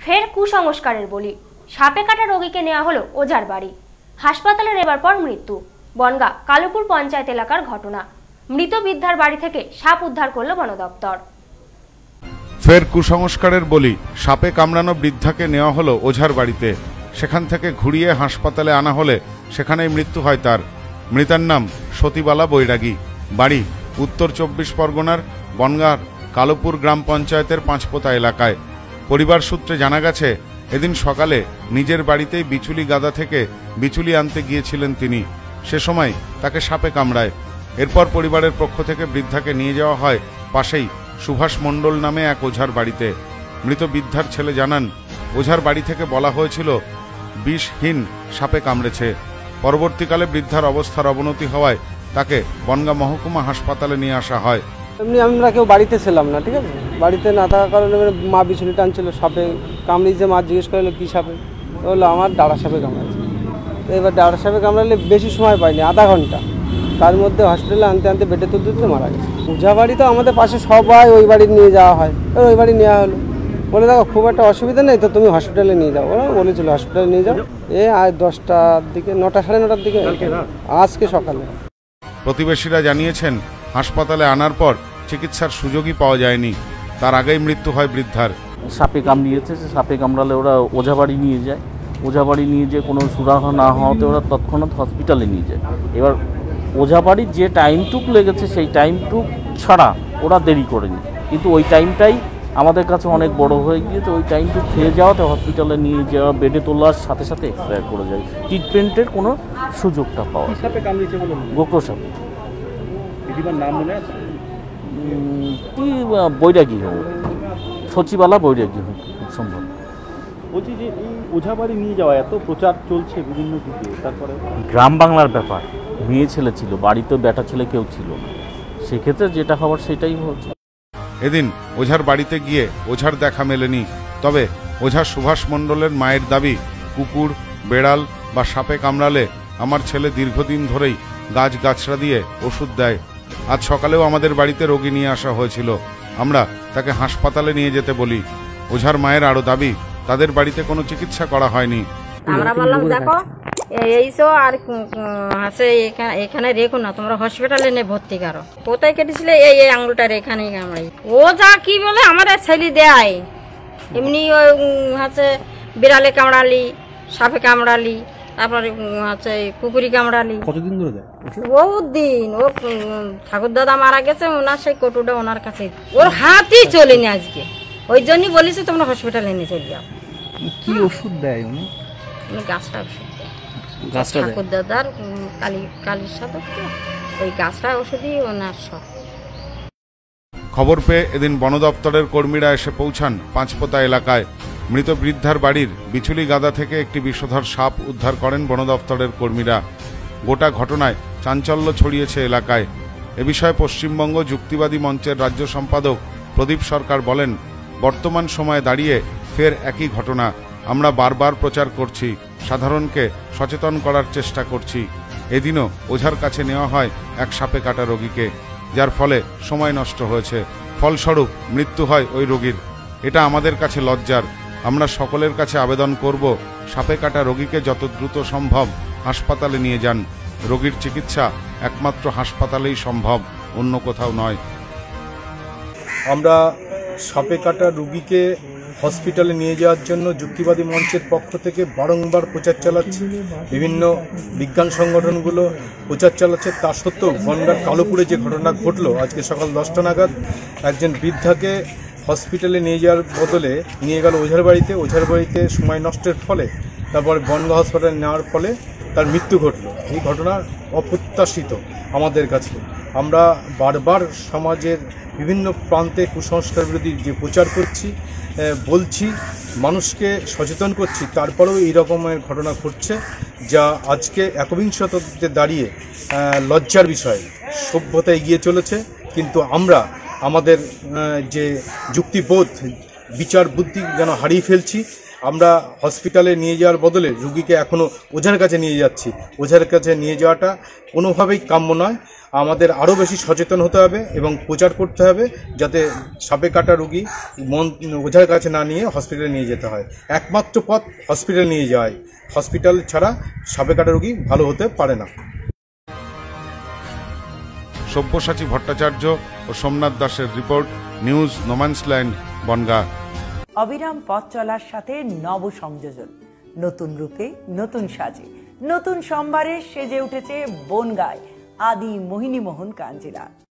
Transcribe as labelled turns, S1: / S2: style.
S1: ফের কুসংস্কারের বলি, সাপে কাটা রোগীকে নেওয়া হলো ওঝার বাড়ি। হাসপাতালে নেবার পর মৃত্যু। বনগাঁ কালুপুর পঞ্চায়েত এলাকার ঘটনা। মৃত বৃদ্ধার বাড়ি থেকে সাপ উদ্ধার করল বন দপ্তর।
S2: ফের কুসংস্কারের বলি, সাপে কামড়ানো বৃদ্ধাকে নেওয়া হলো ওঝার বাড়িতে। সেখান থেকে ঘুরিয়ে হাসপাতালে আনা হলে সেখানেই মৃত্যু হয় তার। মৃতার নাম সতীবালা বৈরাগী, বাড়ি উত্তর 24 পরগনার বনগাঁর কালুপুর গ্রাম পঞ্চায়েতের পাঁচপোতা এলাকায়। পরিবার সূত্রে জানা গেছে, এদিন সকালে নিজের বাড়িতেই বিচুলি গাদা থেকে বিচুলি আনতে গিয়েছিলেন তিনি। সে সময় তাকে সাপে কামড়ায়। এরপর পরিবারের পক্ষ থেকে বৃদ্ধাকে নিয়ে যাওয়া হয় পাশেই সুভাষ মণ্ডল নামে এক ওঝার বাড়িতে। মৃত বৃদ্ধার ছেলে জানান, ওঝার বাড়ি থেকে বলা হয়েছিল বিষহীন সাপে কামড়েছে। পরবর্তীকালে বৃদ্ধার অবস্থার অবনতি হওয়ায় তাকে বনগাঁ মহকুমা হাসপাতালে নিয়ে আসা হয়।
S3: এমনি আমরা কেউ বাড়িতে ছিলাম না, ঠিক আছে। বাড়িতে না থাকার কারণে মা বিছুনি টানছিল, সাপে কামড়িয়েছে। মা জিজ্ঞেস করলো কী সাপে, বললো আমার ডাঁড়া সাপে কামড়াচ্ছে। তো এবার ডাঁড়া সাপে কামড়ালে বেশি সময় পাইনি, আধা ঘন্টা। তার মধ্যে হসপিটালে আনতে আনতে বেডে তুলতে মারা গেছে। ওঝা বাড়ি তো আমাদের পাশে সবাই ওই বাড়ি নিয়ে যাওয়া হয়। ওই বাড়ি নেওয়া হলো, বলে দেখো খুব একটা অসুবিধা নেই তো, তুমি হসপিটালে নিয়ে যাও। ওরা বলেছিল হসপিটালে নিয়ে যাও। আজ 10টার দিকে, 9টা সাড়ে 9টার দিকে আজকে সকালে।
S2: প্রতিবেশীরা জানিয়েছেন, হাসপাতালে আনার পর চিকিৎসার সুযোগই পাওয়া যায়নি। তার আগেই মৃত্যু হয় বৃদ্ধার।
S4: সাপে কামড়িয়েছে, সাপে কামড়ালে ওরা ওঝা বাড়ি নিয়ে যায়। ওঝা বাড়ি নিয়ে যেয়ে কোনো সুরাহা না হওয়াতে ওরা তৎক্ষণাৎ হসপিটালে নিয়ে যায়। এবার ওঝা বাড়ির যে টাইমটুক লেগেছে সেই টাইমটুক ছাড়া ওরা দেরি করেনি, কিন্তু ওই টাইমটাই আমাদের কাছে অনেক বড় হয়ে গিয়েছে। ওই টাইমটুক খেয়ে যাওয়াতে হসপিটালে নিয়ে যাওয়া, বেডে তোলার সাথে সাথে এক্সপায়ার করে যায়। ট্রিটমেন্টের কোনো সুযোগটা পাওয়া যায়। গোকর সাপ। নাম মনে আছে কি? বৈরাগী হোক, সচিবালা বৈরাগী হোক খুব সম্ভব।
S5: বলছি যে এই ওঝা বাড়ি নিয়ে যাওয়া এত প্রচার চলছে বিভিন্ন দিকে, তারপরে
S4: গ্রাম বাংলার ব্যাপার, মেয়ে ছেলে ছিল, বাড়িতে বেটা ছেলে কেউ ছিল না, সেক্ষেত্রে যেটা হওয়ার সেটাই হচ্ছে।
S2: এদিন ওঝার বাড়িতে গিয়ে ওঝার দেখা মেলেনি। তবে ওঝা সুভাষ মণ্ডলের মায়ের দাবি, কুকুর, বেড়াল বা সাপে কামড়ালে আমার ছেলে দীর্ঘদিন ধরেই গাছগাছড়া দিয়ে ওষুধ দেয়। আজ সকালেও আমাদের বাড়িতে রোগী নিয়ে আসা হয়েছিল, আমরা তাকে হাসপাতালে নিয়ে যেতে বলি। ওঝার মায়ের আরো দাবি, তাদের বাড়িতে কোনো চিকিৎসা করা হয়নি।
S6: আমরা বললাম দেখো এইসব আর আছে এখানে রেখো না, তোমরা হসপিটালে নিয়ে ভর্তি করো। কোথায় কেটেছিলে? এই আঙুলটার এখানেই কামড়াই। ও যা কি বলে আমাদের ছেলে দেয়, এমনি হচ্ছে বিড়ালে কামড়ালি, সাপে কামড়ালি, তারপরে হচ্ছে কুকুরি কামড়ালি।
S5: কতদিন ধরে দেয়?
S6: বহুত দিন। ও ঠাকুর দাদা মারা গেছে, ওনার সেই কটুটা ওনার কাছে, ওর হাতই চলেনি আজকে। ওই জন্যই বলেছি তোমরা হসপিটালে নিয়ে চলে যাও।
S5: কি ওষুধ দেয় উনি?
S6: গাছটা ওষুধ দেয়, ঠাকুর দাদার কালির সাথে ওই গাছটা ওষুধই ওনার সব।
S2: খবর পেয়ে এদিন বন দপ্তরের কর্মীরা এসে পৌঁছান পাঁচপোতা এলাকায়। মৃত বৃদ্ধার বাড়ির বিচুলি গাদা থেকে একটি বিষধর সাপ উদ্ধার করেন বন দপ্তরের কর্মীরা। গোটা ঘটনায় চাঞ্চল্য ছড়িয়েছে এলাকায়। এ বিষয়ে পশ্চিমবঙ্গ যুক্তিবাদী মঞ্চের রাজ্য সম্পাদক প্রদীপ সরকার বলেন, বর্তমান সময়ে দাঁড়িয়ে ফের একই ঘটনা। আমরা বারবার প্রচার করছি, সাধারণকে সচেতন করার চেষ্টা করছি। এদিনও ওঝার কাছে নেওয়া হয় এক সাপে কাটা রোগীকে, যার ফলে সময় নষ্ট হয়েছে। ফলস্বরূপ মৃত্যু হয় ওই রোগীর। এটা আমাদের কাছে লজ্জার। আমরা সকলের কাছে আবেদন করব, সাপে কাটা রোগীকে যত দ্রুত সম্ভব হাসপাতালে নিয়ে যান। রোগীর চিকিৎসা একমাত্র হাসপাতালেই সম্ভব, অন্য কোথাও নয়।
S7: আমরা সাপে কাটা রোগীকে হসপিটালে নিয়ে যাওয়ার জন্য যুক্তিবাদী মঞ্চের পক্ষ থেকে বারংবার প্রচার চালাচ্ছি। বিভিন্ন বিজ্ঞান সংগঠনগুলো প্রচার চালাচ্ছে। তা সত্ত্বেও বনগাঁর কালুপুরে যে ঘটনা ঘটলো আজকে সকাল 10টা নাগাদ, একজন বৃদ্ধাকে হসপিটালে নিয়ে যাওয়ার বদলে নিয়ে গেল ওঝার বাড়িতে। ওঝার বাড়িতে সময় নষ্টের ফলে তারপর বনগাঁ হসপিটালে নেওয়ার ফলে তার মৃত্যু ঘটল। এই ঘটনা অপ্রত্যাশিত আমাদের কাছে। আমরা বারবার সমাজের বিভিন্ন প্রান্তে কুসংস্কার বিরোধী যে প্রচার করছি, বলছি, মানুষকে সচেতন করছি, তারপরেও এই রকমের ঘটনা ঘটছে, যা আজকে একবিংশ শতাব্দীতে দাঁড়িয়ে লজ্জার বিষয়। সভ্যতা এগিয়ে চলেছে, কিন্তু আমরা আমাদের যে যুক্তিবোধ, বিচার বুদ্ধি যেন হারিয়ে ফেলছি। আমরা হসপিটালে নিয়ে যাওয়ার বদলে রুগীকে এখনও ওঝার কাছে নিয়ে যাচ্ছি। ওঝার কাছে নিয়ে যাওয়াটা কোনোভাবেই কাম্য নয়। আমাদের আরও বেশি সচেতন হতে হবে এবং প্রচার করতে হবে যাতে সাপে কাটা রুগী ওঝার কাছে না নিয়ে হসপিটালে নিয়ে যেতে হয়। একমাত্র পথ হসপিটালে নিয়ে যাওয়াই। হসপিটাল ছাড়া সাপে কাটা রুগী ভালো হতে পারে না।
S2: সব্যসাচী ভট্টাচার্য ও সোমনাথ দাসের রিপোর্ট, নিউজ নোম্যান্সল্যান্ড, বনগাঁ।
S8: অবিরাম পথ চলার সাথে নব সংযোজন, নতুন রূপে, নতুন সাজে, নতুন সম্ভারে সেজে উঠেছে বনগাঁয় আদি মোহিনী মোহন কাঞ্জিলা।